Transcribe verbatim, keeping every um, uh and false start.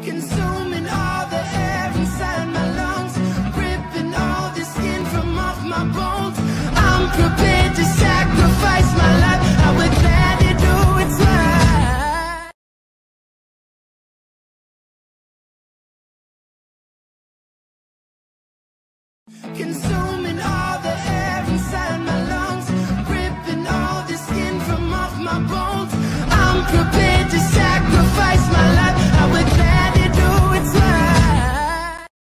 consuming all the air inside my lungs, ripping all the skin from off my bones. I'm prepared to sacrifice my life. I would gladly do it twice. Consuming all the air inside my lungs, ripping all the skin from off my bones. I'm prepared to sacrifice